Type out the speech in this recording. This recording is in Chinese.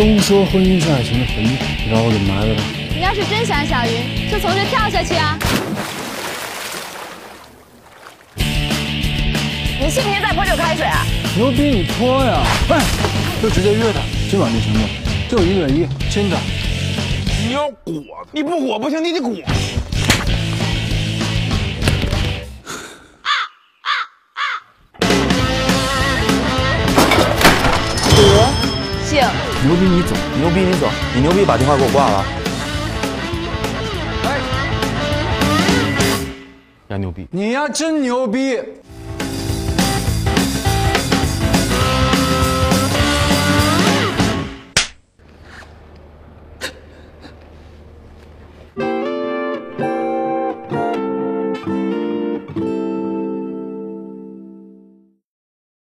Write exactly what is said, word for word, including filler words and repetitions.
都说婚姻是爱情的坟墓，你知道我怎么来的吧？ 你要是真想小云，就从这跳下去啊！ 你信不信再泼这开水啊？ 牛逼你泼呀！哎，就直接约他，今晚就行动，就一对一，亲他。 你要裹，你不裹不行，你得裹。 德性， 牛逼你走， 牛逼你走，你牛逼把电话给我挂了。 哎， 呀牛逼！ 你呀真牛逼！